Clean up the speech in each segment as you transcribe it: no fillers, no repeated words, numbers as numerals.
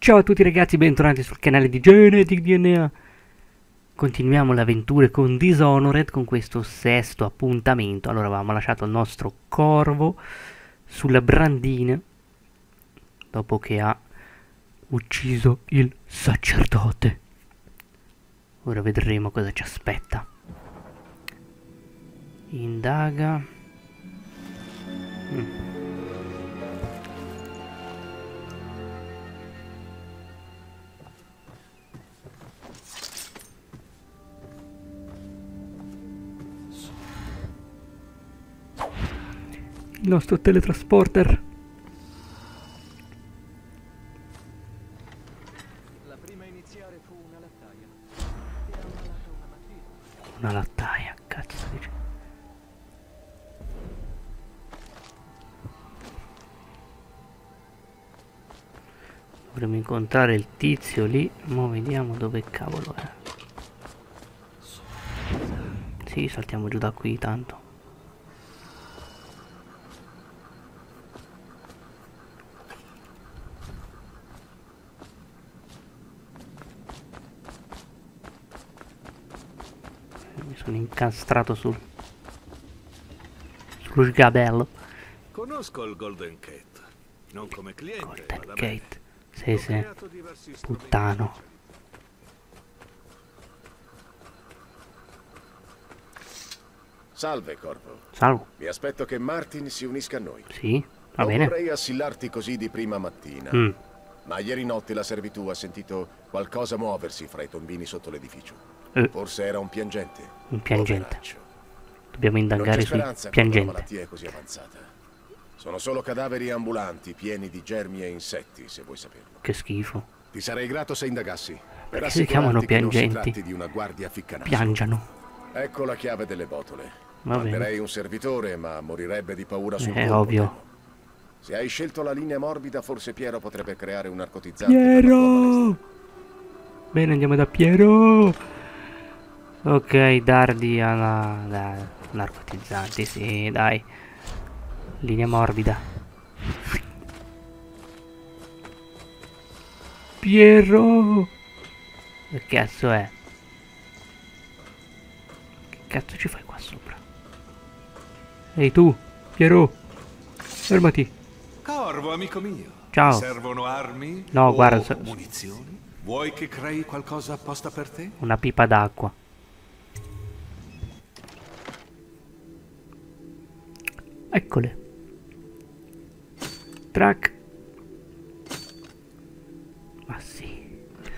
Ciao a tutti ragazzi, bentornati sul canale di Genetic DNA. Continuiamo le avventure con Dishonored, con questo sesto appuntamento. Allora avevamo lasciato il nostro corvo sulla brandina dopo che ha ucciso il sacerdote. Ora vedremo cosa ci aspetta. Indaga. Il nostro teletrasporter. La prima a iniziare fu una lattaia. Era ammalata una mattina. Una lattaia, cazzo dice. Dovremmo incontrare il tizio lì. Mo vediamo dove cavolo è. Sì, saltiamo giù da qui tanto. Mi sono incastrato sullo sgabello. Conosco il Golden Gate, non come cliente, Golden ma da Gate. Sì, me. Ho sì. creato diversi strumenti Puttano. speciali. Salve, Corvo. Salvo. Mi aspetto che Martin si unisca a noi. Sì, va Non bene. vorrei assillarti così di prima mattina. Ma ieri notte la servitù ha sentito qualcosa muoversi fra i tombini sotto l'edificio. Forse era un piangente. Un piangente. Poveraccio. Dobbiamo Non c'è indagare sui speranza quando la piangenti. malattia è così avanzata. Sono solo cadaveri ambulanti pieni di germi e insetti, se vuoi saperlo. Che schifo. Ti sarei grato se indagassi. Per Perché si chiamano assicurarti che non si piangenti? tratti di una guardia ficcanaso. Piangiano. Ecco la chiave delle botole. Va bene. Manderei un servitore, ma morirebbe di paura sul È colpo, ovvio. temo. Se hai scelto la linea morbida, forse Piero potrebbe creare un narcotizzante per la tua Piero! Bene, andiamo da Piero. Ok, dardi alla narcotizzanti, sì, dai. Linea morbida. Piero! Che cazzo è? Che cazzo ci fai qua sopra? Ehi tu, Piero! Fermati! Corvo, amico mio. Ciao. Ti servono armi? No, o guarda, munizioni? Vuoi che crei qualcosa apposta per te? una pipa d'acqua. Eccole. Track. Ma sì.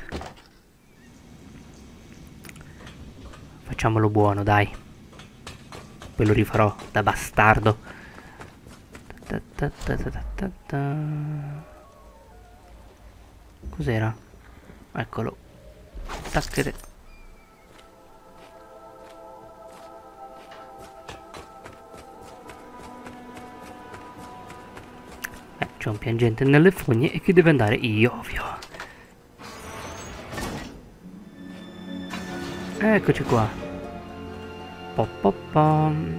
Facciamolo buono, dai. Poi lo rifarò da bastardo. Cos'era? Eccolo. Tacchere. C'è un piangente nelle fogne e chi deve andare? Io, ovvio. Eccoci qua. Pom.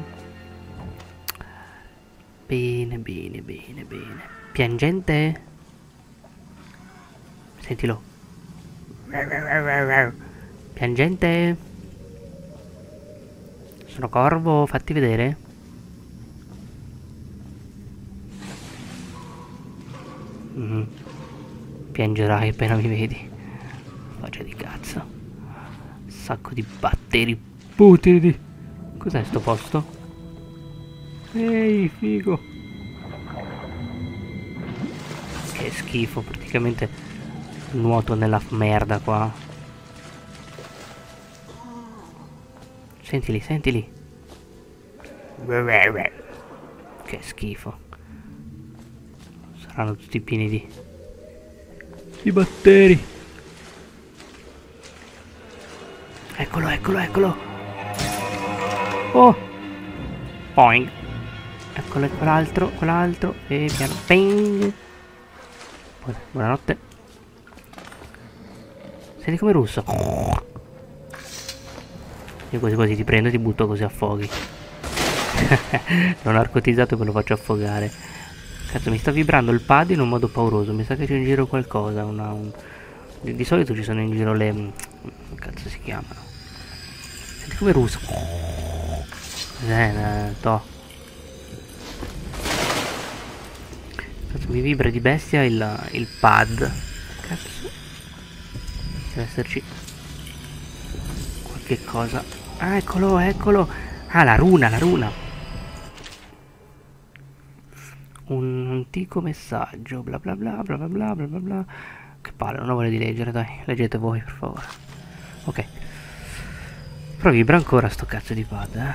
Bene, bene, bene, bene. Piangente? Sentilo. Piangente? Sono corvo, fatti vedere. Piangerai appena mi vedi. Faccia di cazzo. Sacco di batteri putidi. Cos'è sto posto? Ehi, figo. Che schifo, praticamente nuoto nella merda qua. Sentili, sentili. Che schifo. Saranno tutti pieni di batteri. Eccolo, eccolo, eccolo. Oh. Poing. Eccolo quell'altro. E piano. Ping. Buonanotte. Senti come russo. Io quasi quasi ti prendo e ti butto così affoghi. L'ho narcotizzato e me lo faccio affogare. Cazzo, mi sta vibrando il pad in un modo pauroso. Mi sa che c'è in giro qualcosa. Di solito ci sono in giro le... Come cazzo si chiamano? Senti come russo. Toh. Cazzo, mi vibra di bestia il pad. Cazzo. Deve esserci qualche cosa. Ah, eccolo, eccolo. Ah, la runa, la runa. Un antico messaggio, bla bla bla bla bla bla bla bla bla. Che palle, non ho voglia di leggere, dai, leggete voi per favore. Ok. Però vibra ancora sto cazzo di pad,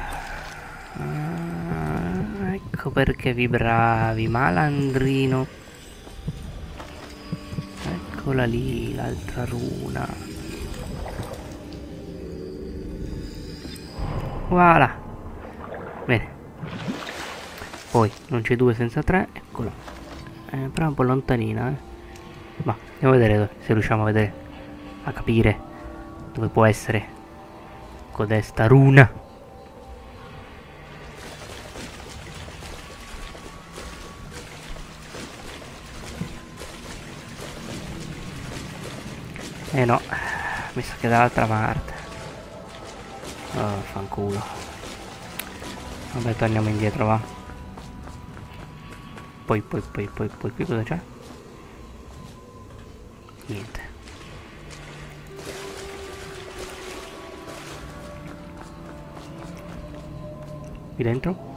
ecco perché vibravi, malandrino. Eccola lì, l'altra runa. Voilà. Bene. Poi non c'è 2 senza 3, eccolo. Però è un po' lontanina, ma andiamo a vedere se riusciamo a vedere, a capire dove può essere codesta runa. No, mi sa che dall'altra parte. Oh, fanculo. Vabbè, torniamo indietro, va. Poi qui cosa c'è? Niente. Qui dentro?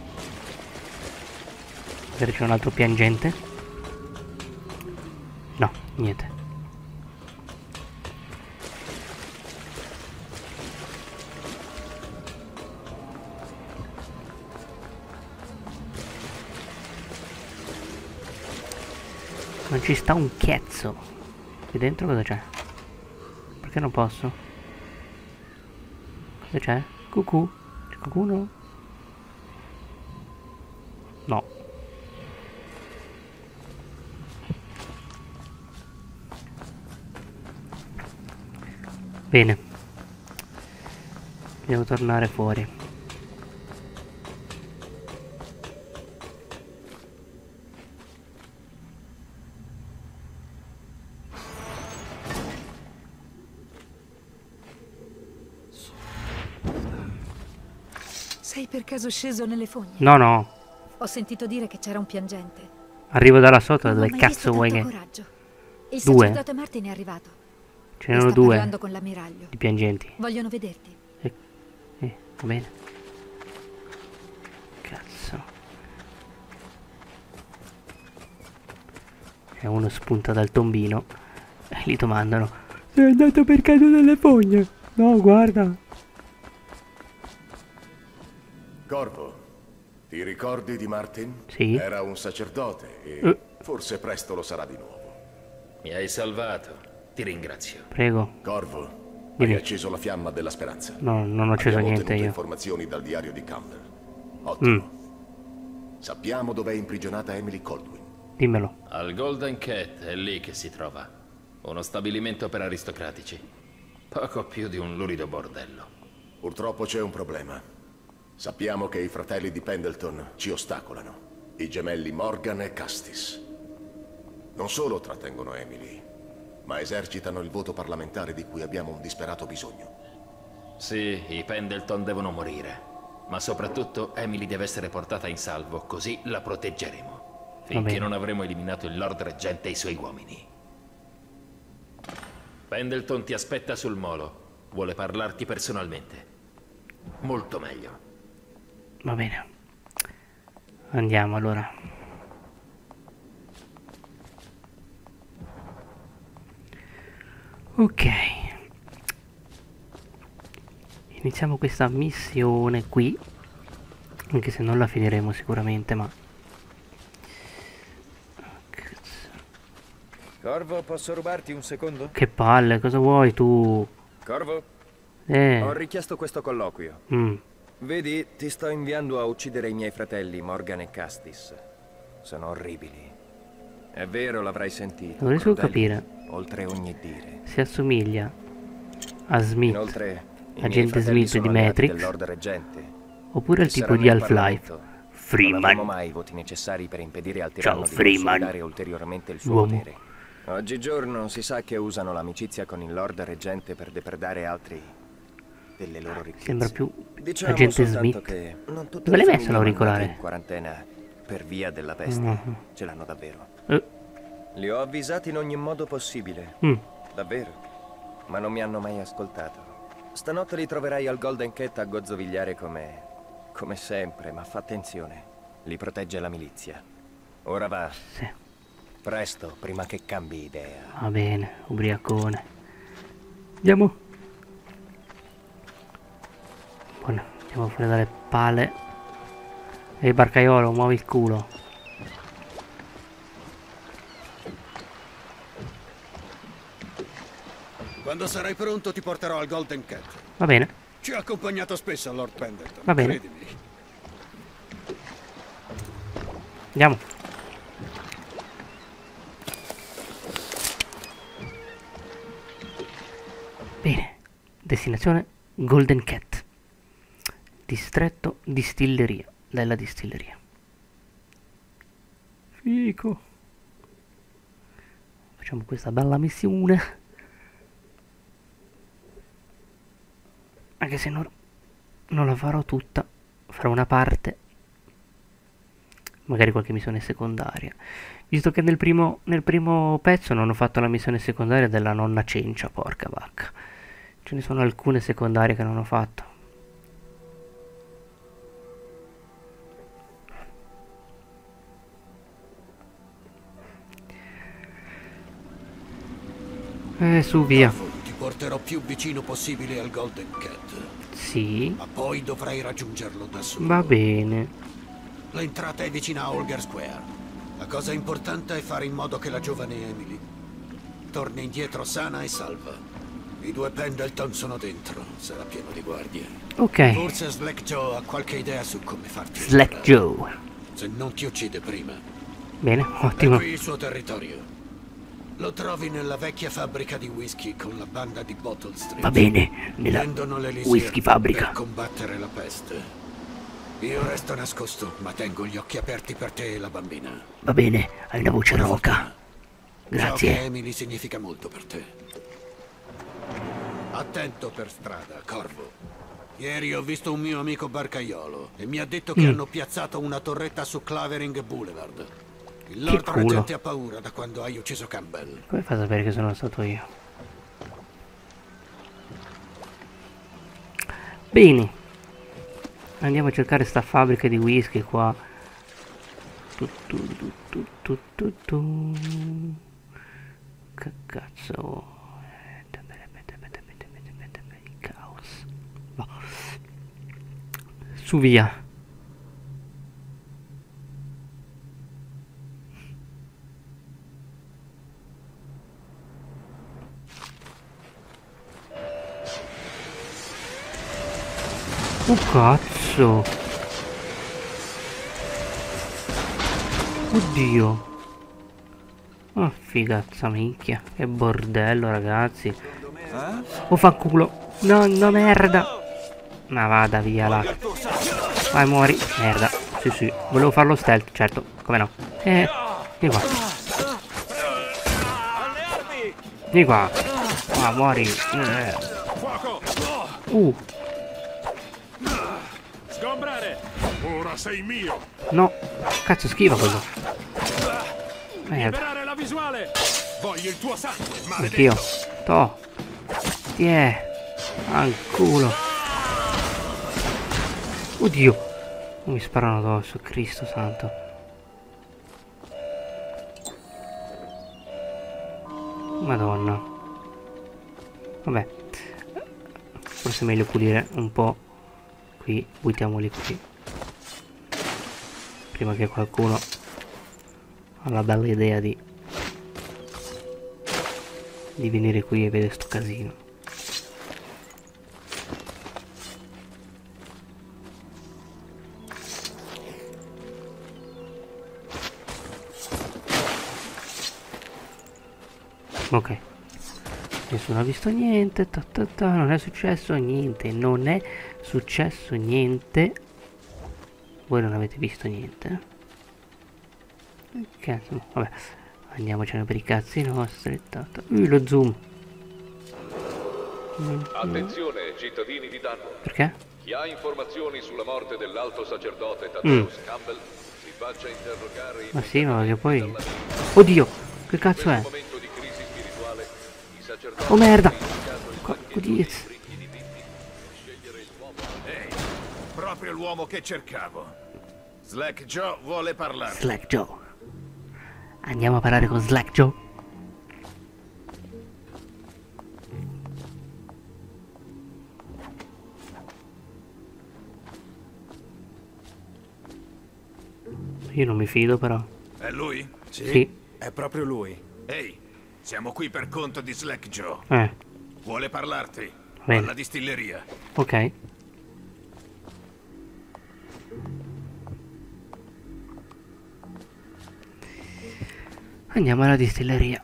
Magari c'è un altro piangente? No, niente. Non ci sta un cazzo. Qui dentro cosa c'è? Perché non posso? Cosa c'è? Cucù? C'è qualcuno? No. Bene. Devo tornare fuori. Sei per caso sceso nelle fogne? No, no. Ho sentito dire che c'era un piangente. Arrivo da là sotto, Non ho dove mai cazzo visto vuoi tanto che... coraggio. Il Due? sacerdote Martin è arrivato. Ce n'erano Sta due parlando con l'ammiraglio. di piangenti. Vogliono vederti. Va bene. Cazzo. E uno spunta dal tombino e gli domandano: sei andato per caso nelle fogne? No, guarda. Corvo, ti ricordi di Martin? Sì. Era un sacerdote e forse presto lo sarà di nuovo. Mi hai salvato, ti ringrazio. Prego. Corvo, Dimmi. hai acceso la fiamma della speranza. No, non ho acceso Abbiamo niente ottenuto io. informazioni dal diario di Campbell. Ottimo. Sappiamo dove è imprigionata Emily Caldwin. Dimmelo. Al Golden Cat è lì che si trova. Uno stabilimento per aristocratici. Poco più di un lurido bordello. Purtroppo c'è un problema. Sappiamo che i fratelli di Pendleton ci ostacolano. I gemelli Morgan e Castis. Non solo trattengono Emily, ma esercitano il voto parlamentare di cui abbiamo un disperato bisogno. Sì, i Pendleton devono morire. Ma soprattutto Emily deve essere portata in salvo, così la proteggeremo. Finché non avremo eliminato il Lord Reggente e i suoi uomini. Pendleton ti aspetta sul molo. Vuole parlarti personalmente. Molto meglio. Va bene. Andiamo allora. Ok. Iniziamo questa missione qui. Anche se non la finiremo sicuramente, ma... Cazzo. Corvo, posso rubarti un secondo? Che palle, cosa vuoi tu? Corvo, ho richiesto questo colloquio. Mm. Vedi, ti sto inviando a uccidere i miei fratelli Morgan e Castis. Sono orribili. È vero, l'avrai sentito. Non riesco a crudeli, capire. Oltre ogni dire. Si assomiglia a Smith, Inoltre, i miei agente fratelli Smith di sono alleati Matrix, del Lord Reggente. oppure il E tipo saranno di in Half-Life. Parlamento. Non avremo mai i voti necessari per impedire al tiranno di consolidare ulteriormente il suo potere. Oggigiorno si sa che usano l'amicizia con il Lord Reggente per depredare altri delle loro ricchezze. Sembra più diciamo agente Smith. che non tutte Dove le l'hai messo famiglie l'auricolare? mandate in quarantena per via della peste ce l'hanno davvero. Li ho avvisati in ogni modo possibile. Davvero. Ma non mi hanno mai ascoltato. Stanotte li troverai al Golden Cat a gozzovigliare come sempre, ma fa attenzione. Li protegge la milizia. Ora va. Sì. Presto, prima che cambi idea. Va bene, ubriacone. Andiamo. Buono, andiamo fuori dalle pale. Ehi barcaiolo, muovi il culo. Quando sarai pronto ti porterò al Golden Cat. Va bene. Ci ha accompagnato spesso Lord Pendleton. Va bene. Credimi. Andiamo. Bene. Destinazione Golden Cat. Distretto distilleria. Della distilleria. Fico. Facciamo questa bella missione. Anche se non la farò tutta, farò una parte, magari qualche missione secondaria, visto che nel primo pezzo non ho fatto la missione secondaria della nonna Cencia, porca vacca, ce ne sono alcune secondarie che non ho fatto. Su via. Ti porterò più vicino possibile al Golden Cat. Sì. Ma poi dovrai raggiungerlo da solo. Va bene. L'entrata è vicina a Holger Square. La cosa importante è fare in modo che la giovane Emily torni indietro sana e salva. I due Pendleton sono dentro, sarà pieno di guardie. Ok. Forse Slack Joe ha qualche idea su come farti Slack sparare. Joe. Se non ti uccide prima. Bene, È ottimo. qui il suo territorio. Lo trovi nella vecchia fabbrica di whisky con la banda di Bottle Street. Va bene, nella Vendono l'elisir whisky fabbrica. per combattere la peste. Io resto nascosto, ma tengo gli occhi aperti per te e la bambina. Va bene, hai una voce Buona roca. fortuna. So che Grazie. Emily significa molto per te. Attento per strada, Corvo. Ieri ho visto un mio amico barcaiolo e mi ha detto che hanno piazzato una torretta su Clavering Boulevard. Il Lord culo. Reggente ha paura da quando hai ucciso Campbell. Come fa a sapere che sono stato io? Bene. Andiamo a cercare sta fabbrica di whisky qua. Che cazzo. Il caos. No. Su via. Oh cazzo. Oddio. Oh figazza minchia. Che bordello ragazzi. Oh fanculo. No, no merda. Ma vada via là. Vai muori. Merda. Sì sì. Volevo farlo stealth, certo. Come no. Vieni qua. Vieni qua. Ah muori. Sgombrare! Ora sei mio! No. Cazzo schiva quello. Merda. Liberare la visuale! Voglio il tuo sangue, Anch'io. maledetto! To. Tiè. Anculo. Oddio. Mi sparano addosso. Cristo santo. Madonna. Vabbè. Forse è meglio pulire un po'. Qui. Buttiamoli qui. Prima che qualcuno ha la bella idea di venire qui e vedere sto casino. Ok, nessuno ha visto niente, non è successo niente, non è successo niente. Voi non avete visto niente. Cazzo, vabbè. Andiamocene per i cazzi nostri. Lo zoom. Attenzione, cittadini di Dunwall. Perché? Chi ha informazioni sulla morte dell'alto sacerdote Thaddeus Campbell si faccia interrogare. Ma sì, ma che poi... Oddio, che cazzo è? Oh merda! Oddio. Ehi, proprio l'uomo che cercavo. Slack Joe vuole parlare. Slack Joe. Andiamo a parlare con Slack Joe. Io non mi fido però. È lui? Sì. È proprio lui. Ehi, siamo qui per conto di Slack Joe. Vuole parlarti? Bene. Alla distilleria. Ok. Andiamo alla distilleria.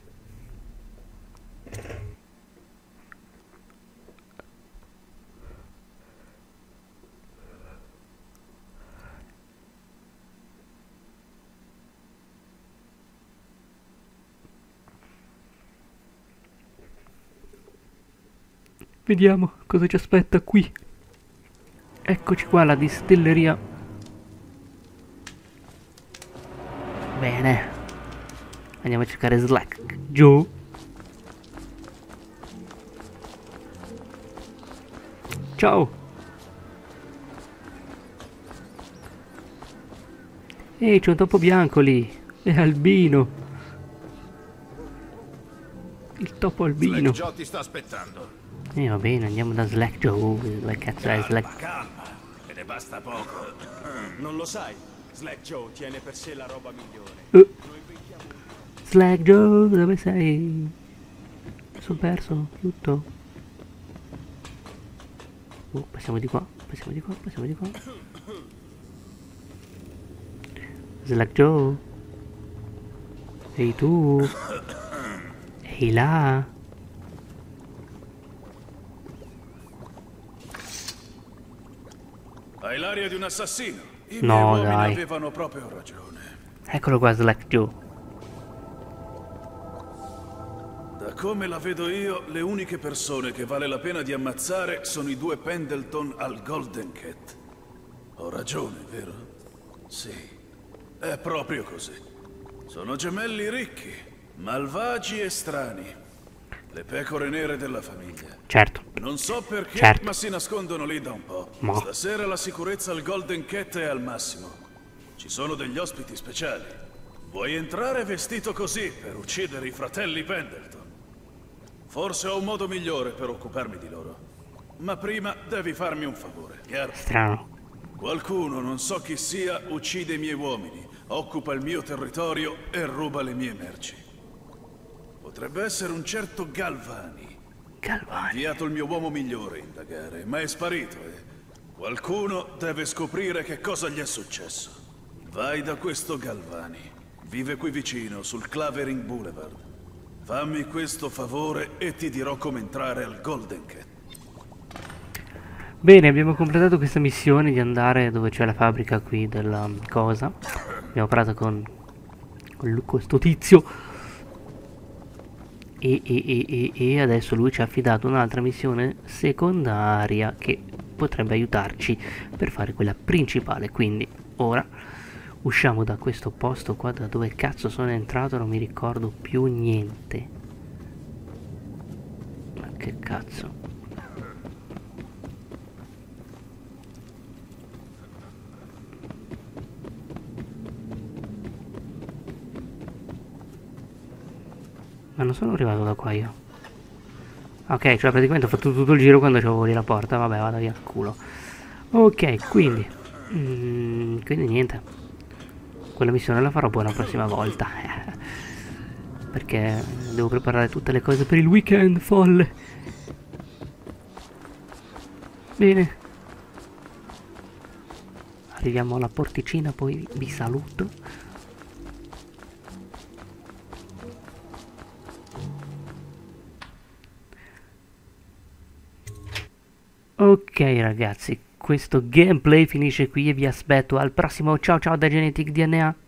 Vediamo cosa ci aspetta qui. Eccoci qua alla distilleria. Bene. Andiamo a cercare Slack Joe. Ciao. Ehi, c'è un topo bianco lì. È albino. Il topo albino. Slack Joe ti sta aspettando. Va bene, andiamo da Slack Joe. Dove cazzo è Slack? Calma, e ne basta poco. Non lo sai, Slack Joe tiene per sé la roba migliore. Slack Joe, dove sei? Sono perso tutto. Passiamo di qua, passiamo di qua, passiamo di qua. Slack Joe. Ehi tu. Ehi là. Hai l'aria di un assassino. I No, miei uomini dai. avevano proprio ragione. Eccolo qua Slack Joe. Da come la vedo io, le uniche persone che vale la pena di ammazzare sono i due Pendleton al Golden Cat. Ho ragione, vero? Sì, è proprio così. Sono gemelli ricchi, malvagi e strani. Le pecore nere della famiglia. Certo. Non so perché, Certo. ma si nascondono lì da un po'. Ma. Stasera la sicurezza al Golden Cat è al massimo. Ci sono degli ospiti speciali. Vuoi entrare vestito così per uccidere i fratelli Pendleton? Forse ho un modo migliore per occuparmi di loro. Ma prima devi farmi un favore, chiaro? Strano. Qualcuno, non so chi sia, uccide i miei uomini, occupa il mio territorio e ruba le mie merci. Potrebbe essere un certo Galvani. Ha inviato il mio uomo migliore a indagare, ma è sparito e qualcuno deve scoprire che cosa gli è successo. Vai da questo Galvani. Vive qui vicino, sul Clavering Boulevard. Fammi questo favore e ti dirò come entrare al Golden Cat. Bene, abbiamo completato questa missione di andare dove c'è la fabbrica qui della cosa. Abbiamo parlato con questo tizio. E adesso lui ci ha affidato un'altra missione secondaria che potrebbe aiutarci per fare quella principale. Quindi ora usciamo da questo posto qua, da dove cazzo sono entrato, non mi ricordo più niente. Ma che cazzo. Ma non sono arrivato da qua io. Ok, cioè praticamente ho fatto tutto il giro quando c'avevo lì la porta. Vabbè, vado via al culo. Ok, quindi quindi niente. Quella missione la farò poi la prossima volta. Perché devo preparare tutte le cose per il weekend folle. Bene. Arriviamo alla porticina, poi vi saluto. Ok ragazzi, questo gameplay finisce qui e vi aspetto al prossimo. Ciao ciao da Genetic DNA.